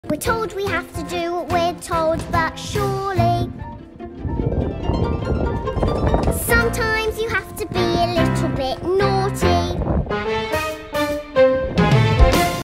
We're told we have to do what we're told, but surely